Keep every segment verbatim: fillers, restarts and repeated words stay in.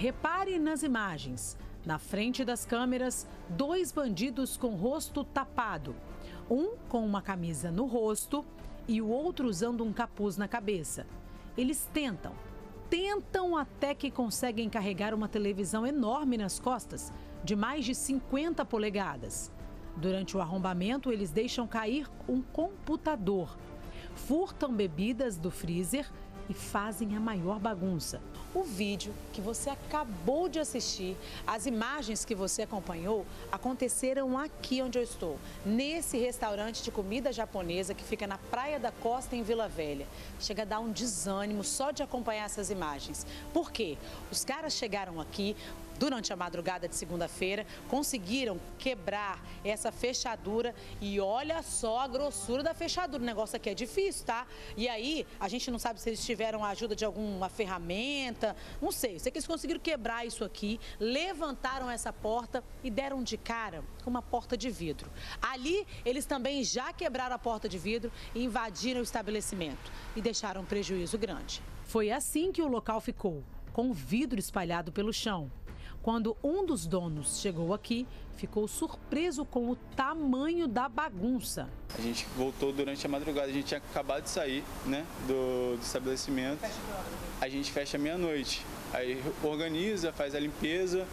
Repare nas imagens. Na frente das câmeras, dois bandidos com o rosto tapado. Um com uma camisa no rosto e o outro usando um capuz na cabeça. Eles tentam, tentam até que conseguem carregar uma televisão enorme nas costas, de mais de cinquenta polegadas. Durante o arrombamento, eles deixam cair um computador. Furtam bebidas do freezer e fazem a maior bagunça. O vídeo que você acabou de assistir, as imagens que você acompanhou, aconteceram aqui onde eu estou, nesse restaurante de comida japonesa que fica na Praia da Costa, em Vila Velha. Chega a dar um desânimo só de acompanhar essas imagens. Por quê? Os caras chegaram aqui durante a madrugada de segunda-feira, conseguiram quebrar essa fechadura e olha só a grossura da fechadura. O negócio aqui é difícil, tá? E aí, a gente não sabe se eles tiveram a ajuda de alguma ferramenta, não sei. Sei que eles conseguiram quebrar isso aqui, levantaram essa porta e deram de cara com uma porta de vidro. Ali, eles também já quebraram a porta de vidro e invadiram o estabelecimento e deixaram um prejuízo grande. Foi assim que o local ficou, com vidro espalhado pelo chão. Quando um dos donos chegou aqui, ficou surpreso com o tamanho da bagunça. A gente voltou durante a madrugada, a gente tinha acabado de sair, né, do, do estabelecimento. A gente fecha meia-noite, aí organiza, faz a limpeza,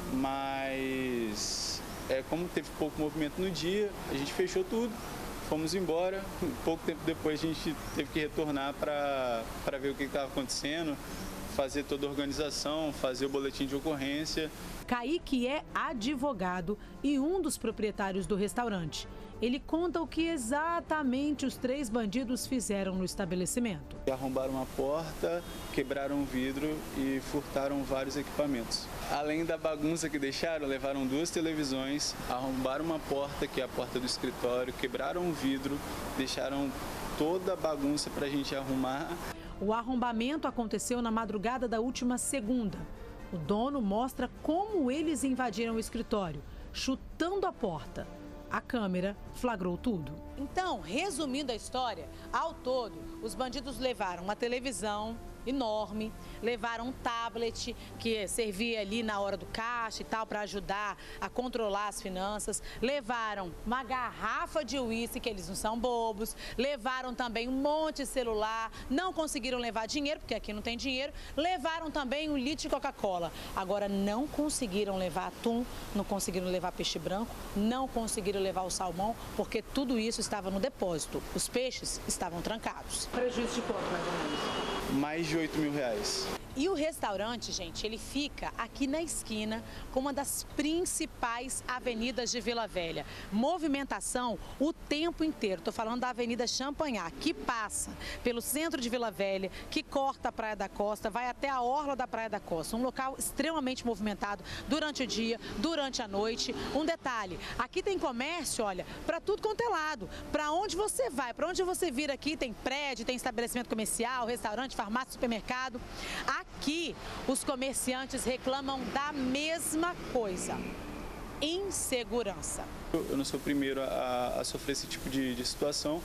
mas é, como teve pouco movimento no dia, a gente fechou tudo, fomos embora. Pouco tempo depois a gente teve que retornar para para ver o que estava acontecendo, fazer toda a organização, fazer o boletim de ocorrência. Kaique é advogado e um dos proprietários do restaurante. Ele conta o que exatamente os três bandidos fizeram no estabelecimento. Arrombaram uma porta, quebraram um vidro e furtaram vários equipamentos. Além da bagunça que deixaram, levaram duas televisões, arrombaram uma porta, que é a porta do escritório, quebraram um vidro, deixaram toda a bagunça para a gente arrumar. O arrombamento aconteceu na madrugada da última segunda. O dono mostra como eles invadiram o escritório, chutando a porta. A câmera flagrou tudo. Então, resumindo a história, ao todo, os bandidos levaram uma televisão enorme, levaram um tablet que servia ali na hora do caixa e tal para ajudar a controlar as finanças, levaram uma garrafa de uísque, que eles não são bobos, levaram também um monte de celular, não conseguiram levar dinheiro, porque aqui não tem dinheiro, levaram também um litro de Coca-Cola. Agora não conseguiram levar atum, não conseguiram levar peixe branco, não conseguiram levar o salmão, porque tudo isso estava no depósito. Os peixes estavam trancados. Prejuízo de quanto, mais ou menos? Mais de oito mil reais. E o restaurante, gente, ele fica aqui na esquina com uma das principais avenidas de Vila Velha. Movimentação o tempo inteiro. Estou falando da Avenida Champanhar, que passa pelo centro de Vila Velha, que corta a Praia da Costa, vai até a orla da Praia da Costa. Um local extremamente movimentado durante o dia, durante a noite. Um detalhe, aqui tem comércio, olha, para tudo quanto é lado. Para onde você vai, para onde você vir aqui, tem prédio, tem estabelecimento comercial, restaurante, farmácia, supermercado. Aqui, os comerciantes reclamam da mesma coisa: insegurança. Eu não sou o primeiro a, a sofrer esse tipo de, de situação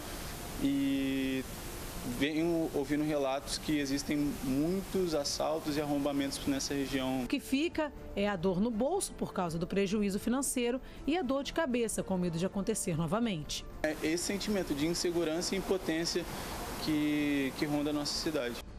e venho ouvindo relatos que existem muitos assaltos e arrombamentos nessa região. O que fica é a dor no bolso por causa do prejuízo financeiro e a dor de cabeça com medo de acontecer novamente. É esse sentimento de insegurança e impotência que, que ronda a nossa cidade.